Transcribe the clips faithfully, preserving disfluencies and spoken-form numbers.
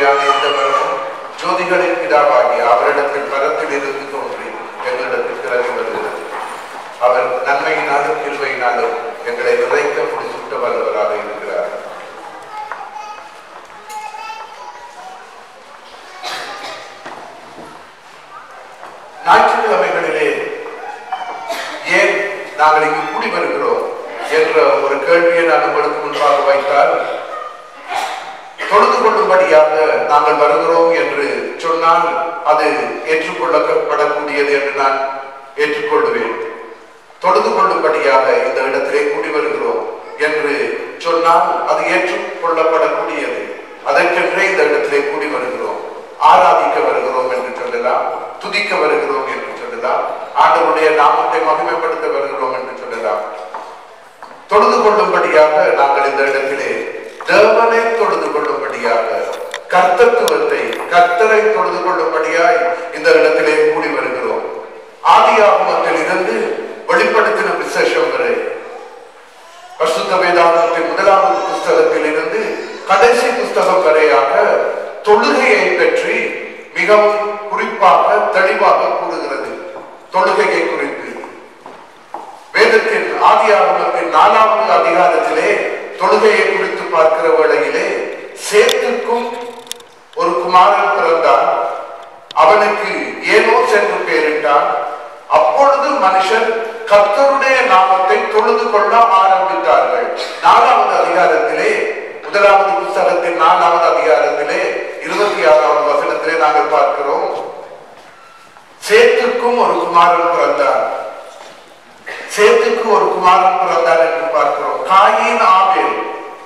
கிருபையான இந்த வரமும் ஜோதிகளின் பிதாவாகி அவரிடத்தில் பரத்தில் இருந்து தோன்றி எங்களிடத்தில் இறங்கி வருகிறது. அவர் நன்மையினாலும் கிருபையினாலும் எங்களை நிறைக்க முடிசூட்ட வல்லவராக இருக்கிறார். ஞாயிற்றுக்கிழமைகளிலே ஏன் நாங்கள் இங்கு கூடி வருகிறோம் என்ற ஒரு கேள்வியை நான் உங்களுக்கு முன்பாக வைத்தால், தொழுது கொள்ளும்படியாக நாங்கள் வருகிறோம் என்று சொன்னால் அது ஏற்றுக்கொள்ளப்படக்கூடியது என்று நான் ஏற்றுக்கொள்வேன். தொழுது கொள்ளும்படியாக இந்த இடத்திலே கூடி வருகிறோம் என்று சொன்னால் அது ஏற்றுக்கொள்ளப்படக்கூடியது. அதற்கென்றே இந்த இடத்திலே கூடி வருகிறோம். ஆராதிக்க வருகிறோம் என்று சொல்லலாம், துதிக்க வருகிறோம் என்று சொல்லலாம், ஆண்டவருடைய நாமத்தை மகிமைப்படுத்த வருகிறோம் என்று சொல்லலாம். தொழுது கொள்ளும்படியாக நாங்கள் இந்த இடத்திலே தேவனை தொழுது கொள்ளும்படியாக, கர்த்தத்துவத்தை கர்த்தரை தொழுது கொள்ளும்படியாய் இந்த இடத்திலே கூடி வருகிறோம். ஆதியாகமத்தில் இருந்து வெளிப்படுத்தின விசேஷம் வரை, பரிசுத்த வேதாகமத்தின் முதலாவது புஸ்தகத்தில் இருந்து கடைசி புஸ்தகம் வரையாக தொழுகையை பற்றி மிகவும் குறிப்பாக தெளிவாக கூறுகிறது. தொழுகையை குறித்து வேதத்தின் ஆதியாகமத்தின் நாலாவது அதிகாரத்திலே தொழுகையை குறித்து பார்க்கிற வேளையிலே, சேத்துக்கும் ஒரு குமாரன் பிறந்தான், அவனுக்கு ஏனோஸ் என்று பெயரிட்டான். அப்பொழுது மனுஷன் கர்த்தருடைய நாமத்தை தொழுது கொள்ள ஆரம்பித்தார்கள். நாலாவது அதிகாரத்திலே, முதலாவது புஸ்தகத்தின் நாலாவது அதிகாரத்திலே இருபத்தி ஆறாவது வசனத்திலே நாங்கள் பார்க்கிறோம், சேத்துக்கும் ஒரு குமாரன் பிறந்தார். சேத்துக்கு ஒரு குமாரன் பிறந்தார் என்று பார்க்கிறோம். காயின் ஆபேல்.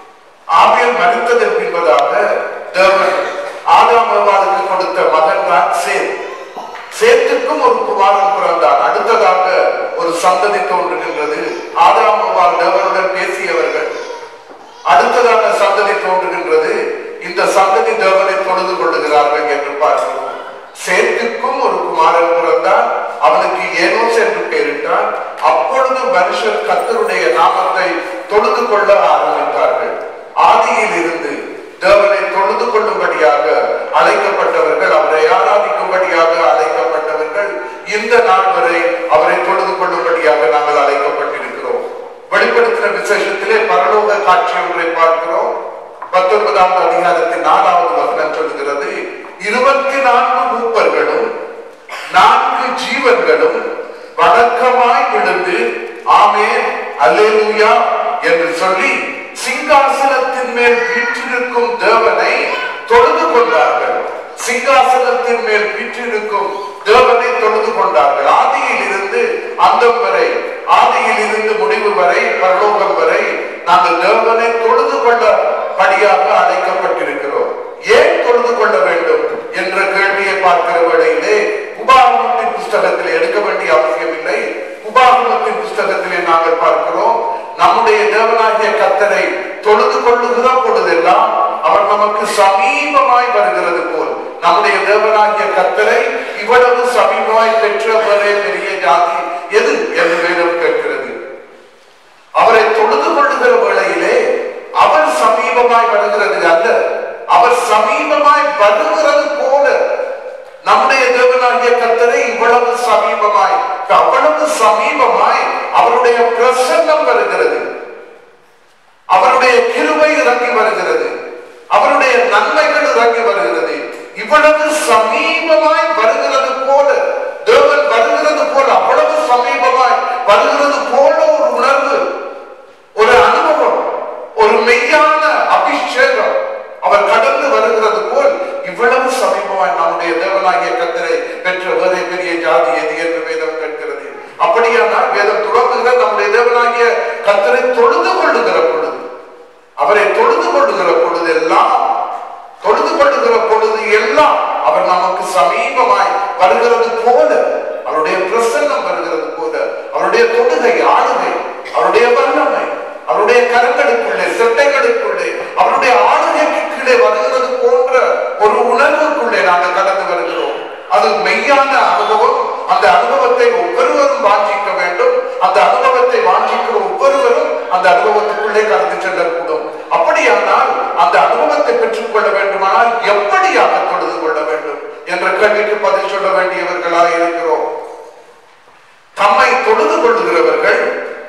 ஆபேல் மரித்ததற்கு என்பதாக தேவன் ஆதாம் ஏவாளுக்கு கொடுத்த மகன் தான் சேத். சேத்துக்கும் ஒரு குமாரன் பிறந்தார். அடுத்ததாக ஒரு சந்ததி தோன்றுகின்றது. ஆதாம் ஏவாள் தேவனுடன் பேசியவர்கள். அடுத்ததாக சந்ததி தோன்றுகின்றது. இந்த சந்ததி தேவனை தொழுது கொள்ளுகிறார்கள் என்று பார்க்கிறோம். சேத்துக்கும் ஒரு குமாரன் பிறந்தார், அவனுக்கு ஏனோஸ் என்று பெயரிட்டார். அப்பொழுது மனுஷர் கர்த்தருடைய நாமத்தை தொழுது கொள்ள ஆரம்பித்தார்கள். ஆதியில் இருந்து தேவனை தொழுது கொள்ளும்படியாக அழைக்கப்பட்டவர்கள், அவரை ஆராதிக்கும்படியாக அழைக்கப்பட்டவர்கள், இந்த நாள் வரை அவரை தொழுது கொள்ளும்படியாக நாங்கள் அழைக்கப்பட்டிருக்கிறோம். வெளிப்படுத்தின விசேஷத்திலே பரலோக காட்சி ஒன்றை பார்க்கிறோம். பத்தொன்பதாவது அதிகாரத்தின் நாலாவது வசனம் சொல்கிறது, இருபத்தி நான்கு மூப்பர்களும் நான்கு ஜீவன்களும் வணக்கமாய் விழுந்து ஆமென் அல்லேலூயா என்று சொல்லி சிங்காசனத்தின் மேல் வீற்றிருக்கும் தேவனை தொழுது கொண்டார்கள். சிங்காசனத்தின் மேல் வீற்றிருக்கும் தேவனை தொழுது கொண்டார்கள். ஆதியில் இருந்து அந்தம் வரை, ஆதியில் இருந்து முடிவு வரை, பரலோகம் வரை நாங்கள் தேவனை தொழுது கொள்ளபடியாக அழைக்கப்பட்டிருக்கிறோம். ஏன் தொழுது கொள்ள வேண்டும் என்ற கேள்வியை பார்க்கிற வேளையிலே உபாகமத்தின் புஸ்தகத்தில் எடுக்க வேண்டிய அவசியம் இல்லை. உபாகமத்தின் புஸ்தகத்திலே நாங்கள் பார்க்கிறோம், நம்முடைய தேவனாகிய கர்த்தரை தொழுது கொள்ளுகிற பொழுதெல்லாம் அவர் நமக்கு சமீபமாய் வருகிறது போல், நம்முடைய தேவனாகிய கர்த்தரை இவ்வளவு சமீபமாய் பெற்றவரே பெரிய ஜாதி எது என்று வேதம் கேட்கிறது. அவரை தொழுது கொள்ளுகிற வேளையிலே அவர் சமீபமாய் வருகிறது அல்ல, அவர் சமீபமாய் வருகிறது போல நம்முடைய தேவனாகிய கர்த்தரை இவ்வளவு சமீபமாய், அவ்வளவு சமீபமாய் அவருடைய பிரசன்னம் வருகிறது, அவருடைய கிருபை இறங்கி வருகிறது, அவருடைய நன்மைகள் இறங்கி வருகிறது. இவ்வளவு சமீபமாய் வருகிறது போல, தேவன் வருகிறது போல, அவ்வளவு சமீபமாய் வருகிறது போல ஒரு உணர்வு, ஒரு அனுபவம், ஒரு மெய்யான அபிஷேகம் அவர் கடந்து வருகிறது போல் இவ்வளவு சமீபமாய் நம்முடைய தேவனாகிய கர்த்தரை பெற்ற வேறே பெரிய ஜாதி எது என்று வேதம் கேட்கிறது. அப்படியானால் வேதம் தொடங்குகிற நம்முடைய தேவனாகிய கர்த்தரை தொழுது கொள்ளுகிற பொழுது, அவரை தொழுது கொள்ளுகிற பொழுது எல்லாம், தொழுது கொள்ளுகிற பொழுது எல்லாம் அவர் நமக்கு சமீபமாய் வருகிறது போல, அவருடைய பிரசன்னம் வருகிறது போல, அவருடைய தொழுகை ஆளுகை, அவருடைய வல்லமை அவருடைய கரங்களுக்குள்ளே, செட்டைகளுக்குள்ளே, அவருடைய ஆளுகைக்கு கீழே வருகிறது போன்ற ஒரு உணர்வுக்குள்ளே நாங்கள் கடந்து வருகிறோம். அது மெய்யான அனுபவம். அந்த அனுபவத்தை ஒவ்வொருவரும் வாஞ்சிக்க வேண்டும். அந்த அனுபவத்தை வாஞ்சிக்கிற ஒவ்வொருவரும் அந்த அனுபவத்துக்குள்ளே கடந்து செல்லக்கூடும். அப்படியானால் அந்த அனுபவத்தை பெற்றுக் கொள்ள வேண்டுமானால் எப்படி கேள்விக்கு பதில் சொல்ல வேண்டியவர்களாக இருக்கிறோம். தம்மை தொழுது கொள்ளுகிறவர்கள்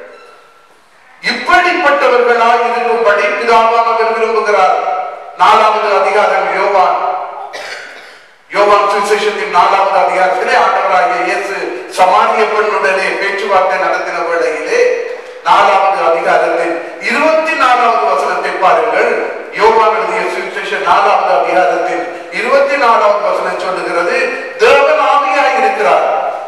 இப்படிப்பட்டவர்களாய் இருக்கும்படி பிதாவானவர் விரும்புகிறார். நாலாவது அதிகாரம் யோவான் யோவான் சுவிசேஷத்தின் நாலாவது அதிகாரத்திலே ஆண்டவராகிய இயேசு சமாரிய பெண்ணுடனே பேச்சுவார்த்தை நடத்தின வேளையிலே நாலாவது அதிகாரத்தில் இருபத்தி நாலாவது வசனத்தை பாருங்கள். யோவான் எழுதிய சுவிசேஷம் நாலாவது அதிகாரத்தில் இருபத்தி நாலாவது வசனம் சொல்லுகிறது, தேவன் ஆவியாய் இருக்கிறார்,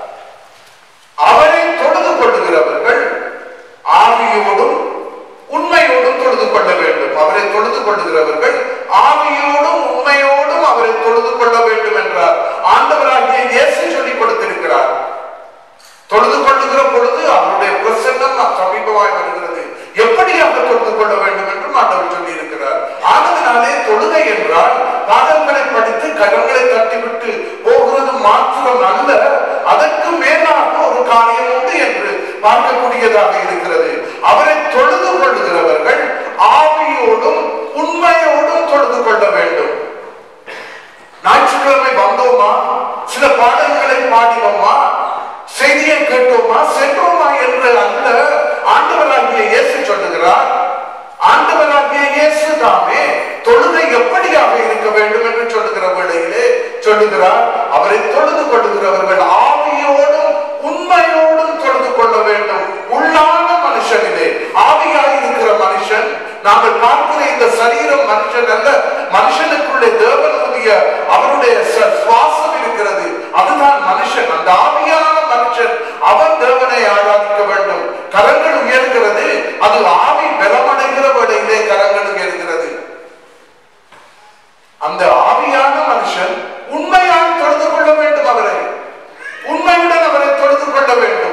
அவரை தொழுது கொள்ளுகிறவர்கள் ஆவியோடும் உண்மையோடும் தொழுது கொள்ள வேண்டும். அவரை தொழுது கொள்ளுகிறவர்கள் ஆவியோடும் உண்மையோடும் அவரை தொழுது கொள்ள வேண்டும் என்றார். ஆண்டவராகிய இயேசு சொல்லிக் கொடுத்திருக்கிறார். தொழுது கொள்ளுகிற பொழுது அவருடைய பிரசன்னம் சமீபமாய் வருகிறது. எப்படியாக தொழுது கொள்ள வேண்டும் என்றும் ஆண்டவர் சொல்லி இருக்கிறார். ஆனதினாலே தொழுகை என்றால் பாதங்களை படித்து கரங்களை தட்டிவிட்டு போகிறது மாத்திரம் அல்ல, அதற்கு மேலாக ஒரு காரியம் உண்டு என்று பார்க்கக்கூடியதாக இருக்கிறது. அவரை தொழுது கொள்ளுகிறவர்கள் ஆவியோடும் உண்மையோடும் தொழுது கொள்ள வேண்டும். ஞாயிற்றுக்கிழமை வந்தோமா, சில பாடல்களை பாடினோமா, செய்தியை கேட்டோமா, சென்றோமா என்று அல்ல. ஆண்டவராகிய இயேசு சொல்லுகிறார். ஆண்டவராகிய இயேசு தாமே தொழுகை எப்படியாக இருக்க வேண்டும் என்று சொல்லுகிற வேளையிலே சொல்லுகிறார், அவரை தொழுது கொள்ளுகிறவர்கள் ஆவியோடும் உண்மையோடும் தொழுது கொள்ள வேண்டும். உள்ளான மனுஷனிலே ஆவியாய் இருக்கிற மனுஷன், நாங்கள் பார்க்கிற இந்த சரீரம் மனுஷன் அல்ல, மனுஷனுக்குள்ளே தேவனுடைய அவருடைய சுவாசம் இருக்கிறது, அதுதான் மனுஷன். அந்த ஆவியான மனுஷன் அவன் தேவனை ஆராதிக்க வேண்டும். கரங்கள் உயர்கிறது, அது ஆவி பலமடைகிற வேளையிலே கரங்கள் உயர்கிறது. அந்த ஆவியான மனுஷன் உண்மையால் தொழுது கொள்ள வேண்டும், அவரை உண்மையுடன் அவரை தொழுது கொள்ள வேண்டும்.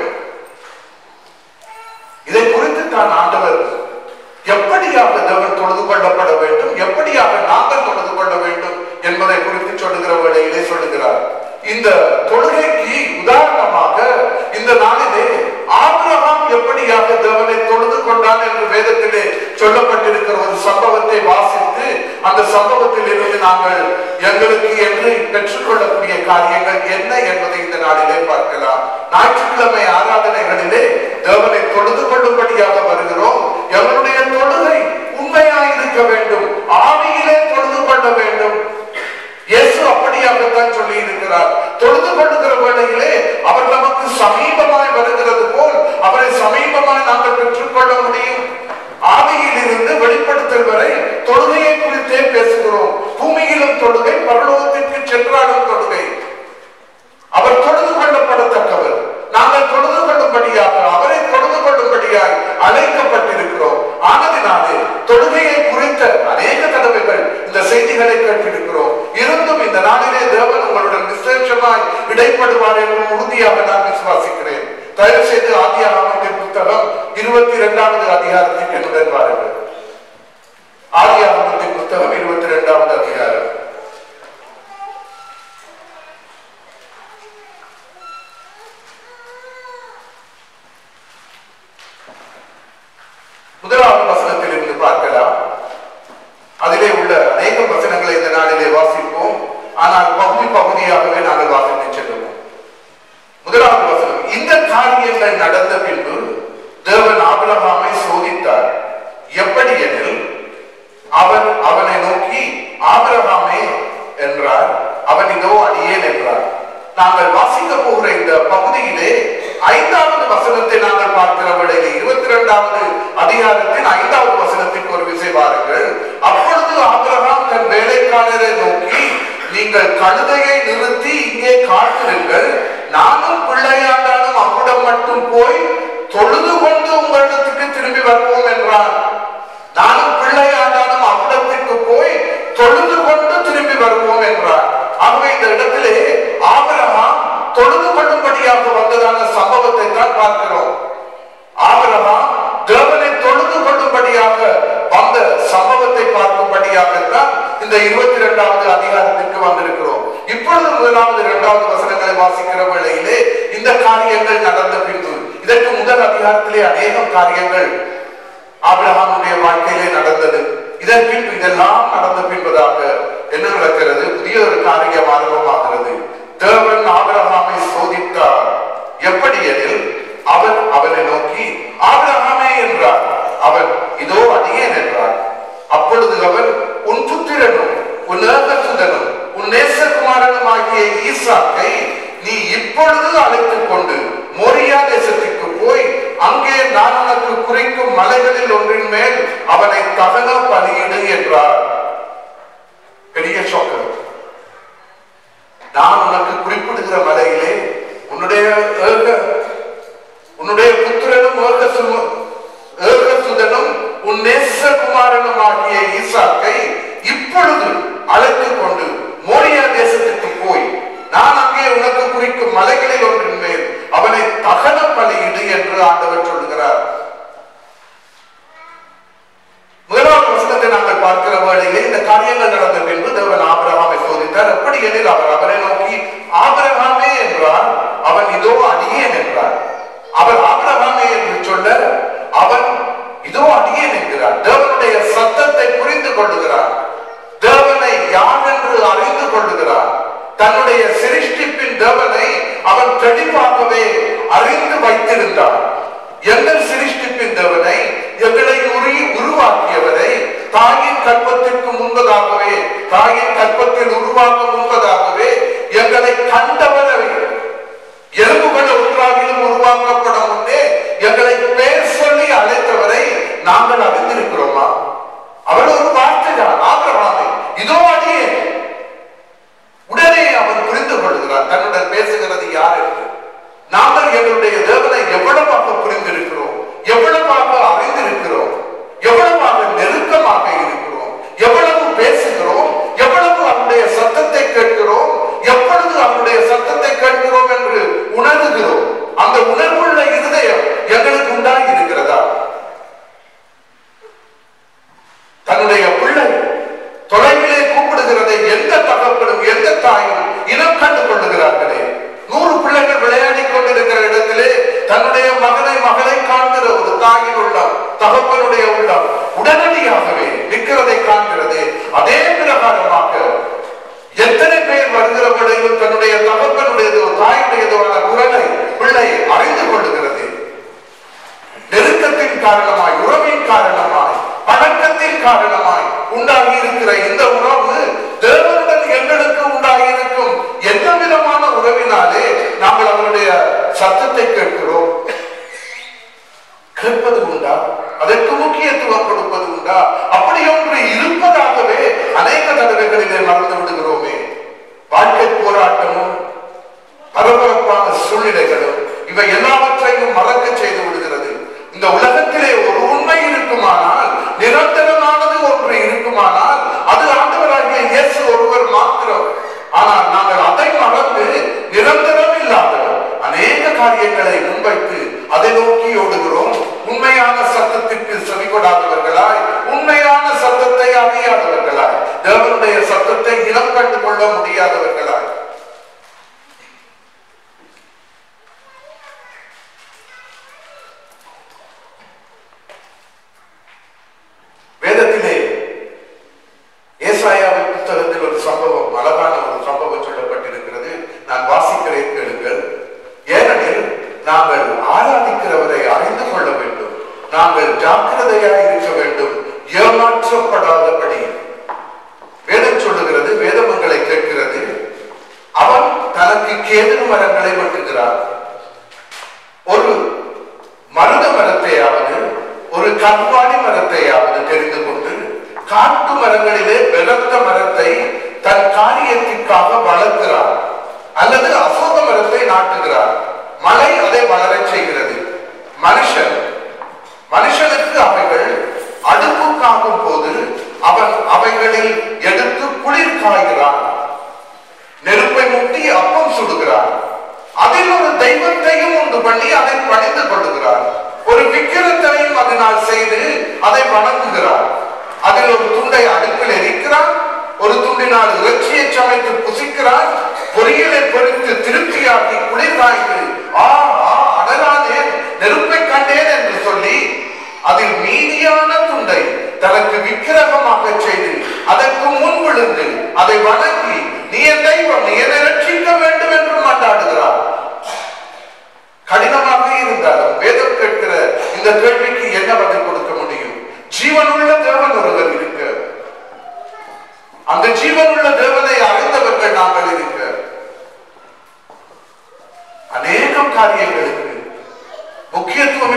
இதை குறித்து தான் ஆண்டவர் எப்படியாக தேவன் தொழுது கொள்ளப்பட வேண்டும், எப்படியாக நாங்கள் தொழுது கொள்ள வேண்டும் என்பதை குறித்து சொல்லுகிற வேளையிலே சொல்லுகிறார். இந்த தொழுகைக்கு உதாரணமாக இந்த நாளிலே ஆபிரகாம் எப்படியாக தேவனை தொழுது கொண்டான் என்று வேதத்திலே சொல்லப்பட்டிருக்கிற ஒரு சம்பவத்தை வாசித்து அந்த சம்பவத்தில் இருந்து நாங்கள் எங்களுக்கு என்று பெற்றுக்கொள்ளக்கூடிய காரியங்கள் என்ன என்பதை இந்த நாளிலே பார்க்கலாம். ஞாயிற்றுக்கிழமை ஆராதனைகளிலே தேவனை தொழுது கொள்ளும்படியாக வருகிறோம். எங்களுடைய தொழுகை உண்மையாய் இருக்க வேண்டும், ஆவியிலே தொழுது கொள்ள வேண்டும். இயேசு அப்படியாகத்தான் சொல்லி இருக்கிறார். தொழுது கொள்ளுகிற வேளையிலே அவர் நமக்கு சமீபமாய் வருகிறது போல் அவரை சமீபமாய் நாங்கள் பெற்றுக்கொள்ள முடியும். ஆதியில் இருந்து வெளிப்படுத்தல் வரை தொழுகையை குறித்தே பேசுகிறோம். பூமியிலும் தொழுகை, பரலோகத்திற்கு சென்றாலும் தொழுகை. அவர் தொழுது கொள்ளப்படத்தக்கவர், நாங்கள் தொழுது கொள்ளும்படியாக அவரை தொழுது கொள்ளும்படியாக அழைக்கப்பட்டிருக்கிறோம். ஆனதினாலே தொழுகையை குறித்த அநேக தடவைகள் இந்த செய்திகளை கேட்டிருக்கிறோம். இருந்தும் இந்த நாளிலே தேவன் உங்களுடன் விசேஷமாய் இடைப்படுவார் என்று உறுதியாக நான் விசுவாசிக்கிறேன். தயவு செய்து ஆதியாகமத்தின் புத்தகம் இருபத்தி இரண்டாவது அதிகாரத்திற்கு என்னுடன் பாருங்கள். ஆதியாகமத்தின் புத்தகம் இருபத்தி இரண்டாவது அதிகாரம் முதலாவது வசனத்தில் இருந்து பார்க்கலாம். அதிலே உள்ள அநேக வசனங்களை இந்த நாளிலே வாசிப்போம். ஆனால் பகுதி பகுதியாகவே நாங்கள் வாசித்து செல்வோம். முதலாவது வசனம், இந்த காரியங்கள் நடந்த பின்பு தேவன் ஆபிரகாமை சோதித்தார். எப்படி எனில், அவன் அவனை நோக்கி ஆபிரகாமே என்றார். அவன் இதோ அடியேன் என்றார். நாங்கள் வாசிக்க போகிற இந்த பகுதியிலே ஐந்தாவது வசனத்தை நாங்கள் பார்க்கிற வேளையிலே இருபத்தி இரண்டாவது அதிகாரத்தின் ஐந்தாவது வசனத்திற்கு ஒரு விசை பாருங்கள். அப்பொழுது ஆபிரகாம் தன் வேலைக்காரரை நோக்கி, நீங்கள் கழுதையை நிறுத்தி இங்கே காத்திருங்கள், நானும் பிள்ளையாண்டானும் அவ்விடம் மட்டும் போய் தொழுது கொண்டு உங்களிடத்துக்கு திரும்பி வருவோம் என்றான். நானும் பிள்ளையாண்டானும் அவ்விடத்திற்கு போய் தொழுது கொண்டு திரும்பி வருவோம் என்றார். ஆகவே இந்த இடத்திலே ஆபிரகாம் தொழுது கொள்ளும்படியாக வந்ததான சம்பவத்தை தான் பார்க்கிறோம். ஆபிரகாம் தேவனை தொழுது கொள்ளும்படியாக வந்த சம்பவத்தை பார்க்கும்படியாகத்தான் இந்த இருபத்தி இரண்டாவது அதிகாரத்திற்கு வந்திருக்கிறோம். இப்பொழுது முதலாவது இரண்டாவது வசனங்களை வாசிக்கிற வேளையிலே இந்த காரியங்கள் நடந்த பின்பு, இதற்கு முதல் அதிகாரத்திலே அநேக காரியங்கள் ஆபிரகாமுடைய வாழ்க்கையிலே நடந்தது. இதன் பின்பு இதெல்லாம் நடந்த பின்பதாக என்ன நடக்கிறது? புதிய ஒரு காரியம் ஆரம்பமாகிறது. ஈசாக்கை நீ இப்பொழுது அழைத்துக் கொண்டு மோரியா தேசத்திற்கு போய் அங்கே நான் உனக்கு குறிக்கும் மலைகளில் ஒன்றின் மேல் அவனை தகன பலியிடு என்றார். பெரிய ஷாக்கு. நான் உனக்கு குறிப்பிடுகிற மலையிலே உன்னுடைய உன்னுடைய புத்திரனும் ஏகசுதனும் உன் நேசகுமாரனும் ஆகிய ஈசாக்கை இப்பொழுது அழைத்துக் கொண்டு மோரியா தேசத்துக்கு போய் நான் அங்கே உனக்கு குறிக்கும் மலைகளில் ஒன்றின் மேல் அவனை தகன பலியிடு என்று ஆண்டவர் சொல்லுகிறார். முதலாவது வசனத்தை நாங்கள் பார்க்கிற வேளையிலே இந்த காரியங்கள் நடந்த பின்பு தேவன் ஆபிரகாமை சோதித்தார். எப்படி எனில் அவர் அவரை நோக்கி ஆபிரகாமே என்றார். அவன் இதோ அடியேன் என்றார். அவர் ஆபிரகாமே என்று சொல்ல அவன் இதோ அடியேன் என்கிறார். தேவனுடைய சத்தத்தை புரிந்து கொள்ளுகிறார். தேவனை யார் என்று அறிந்து கொள்ளுகிறார். தன்னுடைய சிருஷ்டிப்பின் தேவனை அவன் தெளிவாகவே அறிந்து வைத்திருந்தார். எங்கள் சிருஷ்டிப்பின் தேவனை, எங்களை உருவாக்கியவரை, தாயின் கற்பத்திற்கு முன்பதாகவே, தாயின் கற்பத்தில் உருவாக்க முன்பதாகவே எங்களை கண்டவரை, எலும்புகள் ஒன்றாகிலும் உருவாக்கப்பட முன்னே எங்களை பேர் சொல்லி அழைத்தவரை நாங்கள் அறிந்திருக்கிறோமா? அவர் ஒரு வார்த்தை தான், ஆபிரகாமே இதோ அடியே. உடனே அவன் புரிந்து கொள்கிறார் தன்னுடன் பேசுகிறது யார் என்று. நாங்கள் எங்களுடைய தேவனை எவ்வளவாக புரிந்திருக்கிறோம், எவ்வளவாக அறிந்திருக்கிறோம், எவ்வளவாக நெருக்கமாக இருக்கிறோம், எவ்வளவு பேசுகிறோம், எவ்வளவு அவருடைய சத்தத்தை கேட்கிறோம், எப்பொழுது அவருடைய சத்தத்தை கேட்கிறோம் என்று உணர்கிறோம். அந்த உணர்வுள்ள இருதயம் எங்களுக்கு உண்டாகி இருக்கிறதா? தன்னுடைய பிள்ளை தொலைவிலே கூப்பிடுகிறதை எந்த தகப்பனும் எந்த தாயும் இனம் கண்டு கொள்ளுகிறார்களே. நூறு பிள்ளைகள் விளையாடி கொண்டிருக்கிற இடத்திலே தன்னுடைய மகனை மகளை காண்கிற ஒரு தாயின் உள்ளம், தகப்பனுடைய உள்ளம் உடனடியாகவே நிற்கிறதை காண்கிறது. அதே பிரகாரமாக எத்தனை பேர் வருகிற வேளையிலும் தன்னுடைய தகப்பனுடையதோ தாயுடையதோட குரலை பிள்ளை அறிந்து கொள்ளுகிறது. நெருக்கத்தின் காரணமாய், உறவின் காரணமாய், பழக்கத்தின் காரணமாய் உண்டாகி இருக்கிற இந்த உறவு தேவனுடன் எங்களுக்கு உண்டாகி இருக்கும் எந்த விதமான உறவினாலே நாங்கள் அவருடைய சத்தத்தை கேட்கிறோம். கேட்பது உண்டா? அதற்கு முக்கியத்துவம் கொடுப்பது உண்டா? அப்படி ஒன்று இருப்பதாகவே அநேக தடவைகளிலே மறந்து விடுகிறோமே. வாழ்க்கை போராட்டமும் பரபரப்பான சூழ்நிலைகளும் இவை எல்லாவற்றையும் மறக்க செய்து விடுகிறது. இந்த உலகத்திலே ஒரு உண்மை இருக்குமானால், நிரந்தரமானது ஒன்று இருக்குமானால் அது ஆண்டவராகிய இயேசு ஒருவர் மாத்திரம். ஆனால் நாங்கள் அதை மறந்து நிரந்தரம் இல்லாத அநேக காரியங்களை முன்வைத்து அதை நோக்கி ஓடுகிறோம். உண்மையான சத்தத்திற்கு செவிகொடாதவர்களாய், உண்மையான சத்தத்தை அறியாதவர்களாய், தேவனுடைய சத்தத்தை இனம் கண்டு கொள்ள முடியாதவர்களாய். வேதத்திலே ஏசாயாவின் புத்தகத்தில் ஒரு சம்பவம், அழகான ஒரு சம்பவம் சொல்லப்பட்டிருக்கிறது. நான் வாசிக்கிறேன், கேளுங்கள். ஏனெனில் நாங்கள் ஆராதிக்கிறவரை அறிந்து கொள்ள வேண்டும், நாங்கள் ஜாக்கிரதையாய் இருக்க வேண்டும், ஏமாற்றப்படாதபடி. வேதம் சொல்லுகிறது, வேதமங்களை கேட்கிறது. அவன் தனக்கு கேது மரங்களை வெட்டுகிறார். ஒரு மருத மரத்தையாவது ஒரு கண்பாடி மரத்தையாவது தெரிந்து கொண்டு காட்டு மரங்களிலே பலத்த மரத்தை தன் காரியத்திற்காக வளர்க்கிறார், அல்லது அசோக மரத்தை நாட்டுகிறார். மழை அதை வளர செய்கிறது. மனுஷன் மனுஷனுக்கு அவைகள் அடுப்புக்காகும் போது அவன் அவைகளில் எடுத்து குளிர் காய்கிறான், நெருப்பை மூட்டி அப்பம் சுடுகிறான், அதில் ஒரு தெய்வத்தையும் உண்டு பண்ணி அதை பணிந்து கொள்ளுகிறார், ஒரு விக்கிரத்தையும் அதனால் செய்து அதை வணங்குகிறார், அதில் ஒரு துண்டை அடுப்பில் எரிக்கிறான், ஒரு துண்டினால் இறைச்சியை சமைத்து புசிக்கிறான், பொரியலை பொறித்து திருப்தியாக்கி குளிர் காய்ந்து ஆ அடரானேன், நெருப்பை கண்டேன் என்று சொல்லி அதில் மீதியான துண்டை தனக்கு விக்கிரகமாக செய்து அதற்கு முன் விழுந்து அதை வணங்கி நீ என் தெய்வம், நீ என்னை ரட்சிக்க வேண்டும் என்று மாட்டாடுகிறார். கடினமாக இருந்தாலும் வேதம் கேட்கிற இந்த கேள்விக்கு என்ன பதில் கொடுக்க முடியும்? ஜீவனுள்ள தேவன் ஒருவர் இருக்க, அந்த ஜீவனுள்ள தேவனை அறிந்தவர்கள் நாங்கள் இருக்க,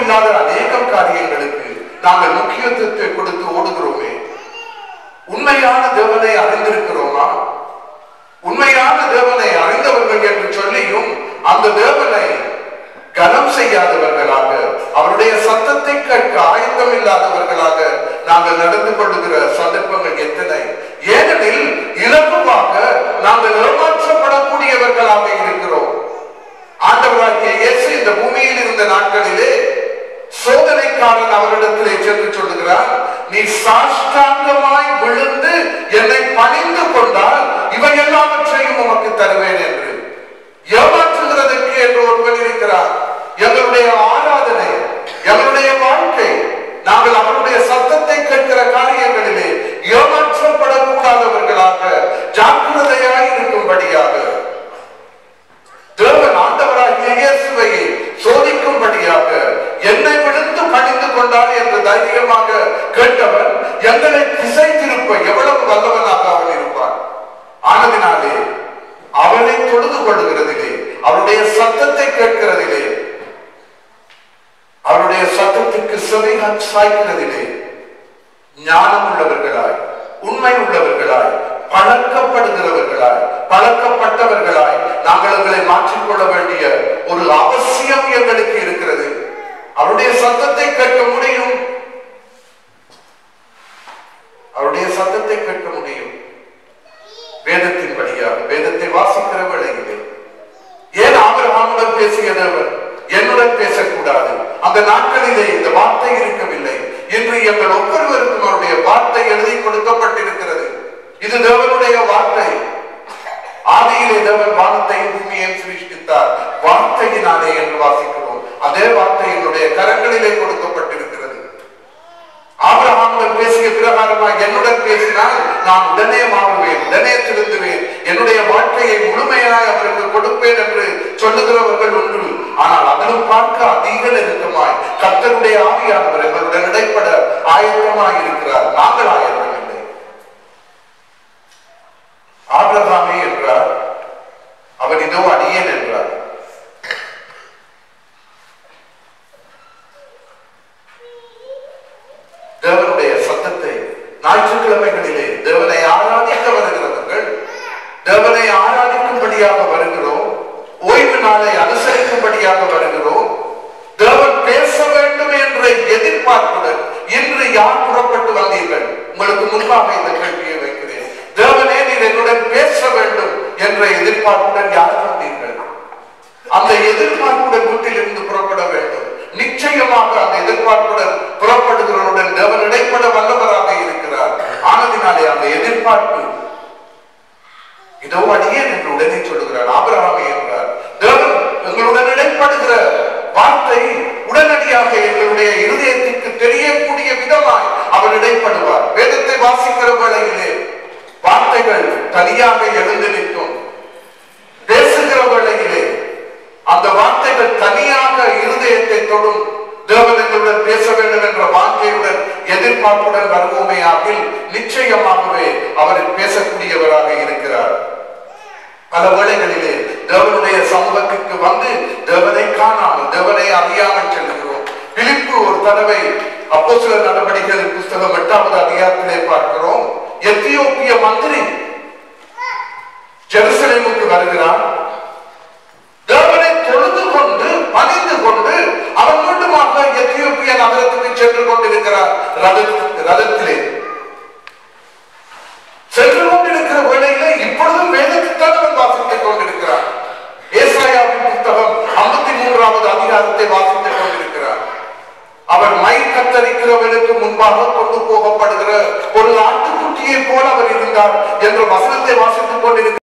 இல்லாத அநேகம் காரியங்களுக்கு நாங்கள் முக்கியத்துவத்தை கொடுத்து ஓடுகிறோமே. உண்மையான தேவனை அறிந்திருக்கிறோமா? உண்மையான தேவனை அறிந்தவர்கள் என்று சொல்லியும் அந்த தேவனை கனம் செய்யாதவர்களாக, அவருடைய சத்தத்தை கேட்க ஆயத்தம் இல்லாதவர்களாக நாங்கள் நடந்து கொள்ளுகிற சந்தர்ப்பங்கள் எத்தனை! ஏனெனில் இலகுவாக நாங்கள் ஏமாற்றப்படக்கூடியவர்களாக இருக்கிறோம். ஆண்டவராகிய இயேசு இந்த பூமியில் இருந்த நாட்களிலே சோதனைக்காரன் அவரிடத்திலே சென்று சொல்லுகிறார், நீ சாஷ்டாங்கமாய் விழுந்து என்னை பணிந்து கொண்டால் இவை எல்லாவற்றையும் உமக்கு தருவேன் என்று. ஏமாற்றுகிறதற்கு என்று ஒருவன் இருக்கிறார். எங்களுடைய ஆராதனை, எங்களுடைய வாழ்க்கை, நாங்கள் அவருடைய சத்தத்தை கேட்கிற காரியங்களிலே ஏமாற்றப்படக்கூடாதவர்களாக ஜாக்கிரதையாய் இருக்கும்படியாக தேவன் ஆண்டவராகிய இயேசுவை சோதிக்கும்படியாக என்னை விழுந்து பணிந்து கொண்டார் என்று தைரியமாக கேட்டவன் எங்களை திசை திருப்ப எவ்வளவு வல்லவனாக அவன் இருப்பான். ஆனதினாலே அவனை தொழுது கொள்ளுகிறதிலே, அவருடைய சத்தத்தை கேட்கிறதிலே, அவருடைய சத்தத்துக்கு செவி சாய்க்கிறதிலே ஞானம் உள்ளவர்களாய், உண்மை உள்ளவர்களாய், பழக்கப்படுகிறவர்களாய், பழக்கப்பட்டவர்களாய் நாங்கள் எங்களை மாற்றிக்கொள்ள வேண்டிய ஒரு அவசியம் எங்களுக்கு இருக்கிறது. அவருடைய சத்தத்தை கேட்க முடியும், அவருடைய சத்தத்தை கேட்க முடியும் வேதத்தின் படியாக, வேதத்தை வாசிக்கிற வேளையிலே. ஏன் ஆபிரகாமுடன் பேசிய தேவன் என்னுடன் பேசக்கூடாது? அந்த நாட்களிலே இந்த வார்த்தை இருக்கவில்லை. இன்று எங்கள் ஒவ்வொருவருக்கும் அவருடைய வார்த்தை எழுதி கொடுக்கப்பட்டிருக்கிறது. இது தேவனுடைய வார்த்தை. ஆதியிலே தேவன் வானத்தையும் பூமியையும் சிருஷ்டித்தார் வார்த்தையினாலே என்று வாசிக்கிறோம். அதே வார்த்தை என்னுடைய கரங்களிலே கொடுக்கப்பட்டிருக்கிறது. ஆபிரகாமுடன் பேசிய பிரகாரமாக என்னுடன் பேசினால் நான் உடனே மாறுவேன், உடனே திருந்துவேன், என்னுடைய வாழ்க்கையை முழுமையாக அவருக்கு கொடுப்பேன் என்று சொல்லுகிறவர்கள் ஒன்று. ஆனால் அதிலும் பார்க்க அதிக நெருக்கமாய் கர்த்தருடைய ஆவியானவர் எங்களுடன் இடைப்பட ஆயத்தமாய் இருக்கிறார். நாங்கள் ஆயத்தம் இல்லை. ஆபிரகாமே என்றார், அவன் இதோ அடியேன் என்றார். தேவனுடைய சத்தத்தை ஞாயிற்றுக்கிழமைகளிலே தேவனை ஆராதிக்க வருகிறவர்கள் தேவனை ஆராதிக்கும்படியாக வருகிறோம். ஓய்வு நாளை அனுசரிக்கும்படியாக வருகிறோம். தேவன் பேச வேண்டும் என்ற எதிர்பார்ப்புடன் இன்று யார் புறப்பட்டு வந்தீர்கள்? உங்களுக்கு முன்பாக இந்த கேள்வியை வைக்கிறேன். தேவனே நீர் என்னுடன் பேச வேண்டும் என்ற எதிர்பார்ப்புடன் யார் வந்தீர்கள்? அந்த எதிர்பார்ப்புடன் வீட்டிலிருந்து புறப்பட வேண்டும். நிச்சயமாக அந்த எதிர்பார்ப்புடன் புறப்படுகிறவருடன் தேவன் இடைப்பட வல்லவராக இருக்கிறார். ஆனதினாலே அந்த எதிர்பார்ப்பு இதோ அடியேன் என்று உடனே சொல்லுகிறார். ஆபிரகாமே என்றார். தேவன் எங்களுடன் இடைப்படுகிற வார்த்தை உடனடியாக எங்களுடைய இருதயத்திற்கு தெரியக்கூடிய விதமாய் அவர் இடைப்படுவார். வேதத்தை வாசிக்கிற வேளையிலே வார்த்தைகள் தனியாக எழுந்து நிற்கும். பேசுகிற வேளையிலே அந்த வார்த்தைகள் தனியாக இருதயத்தை தொடும். தேவன் எங்களுடன் பேச வேண்டும் என்ற வார்த்தையுடன் எதிர்பார்ப்புடன் வருவோமே ஆகில் நிச்சயமாகவே அவர் பேசக்கூடியவராக இருக்கிறார். பல வேளைகளிலே தேவனுடைய சமூகத்திற்கு வந்து தேவனை காணாமல், தேவனை அறியாமல் செல்கிறோம். பிலிப்பு ஒரு தடவை அப்போஸ்தலர் நடவடிக்கைகள் புஸ்தகம் எட்டாவது அதிகாரத்திலே பார்க்கிறோம். எத்தியோப்பிய மந்திரி ஜெருசலேமுக்கு வருகிறான். தேவனை தொழுது கொண்டு பணிந்து கொண்டு அவன் மீண்டுமாக எத்தியோப்பிய நகரத்துக்கு சென்று கொண்டிருக்கிறார். ரதத்திலே சென்று கொண்டிருக்கிற வேளையிலே இப்பொழுதும் வேதத்தைத்தான் அவன் வாசித்துக் கொண்டிருக்கிறார். ஏசாயாவின் புத்தகம் ஐம்பத்தி மூன்றாவது அதிகாரத்தை வாசித்துக் கொண்டிருக்கிறார். அவர் மயிர் கத்தரிக்கிறவனுக்கு முன்பாக கொண்டு போகப்படுகிற ஒரு ஆட்டுக்குட்டியை போல அவர் இருந்தார் என்ற வசனத்தை வாசித்துக் கொண்டிருக்கிறார்.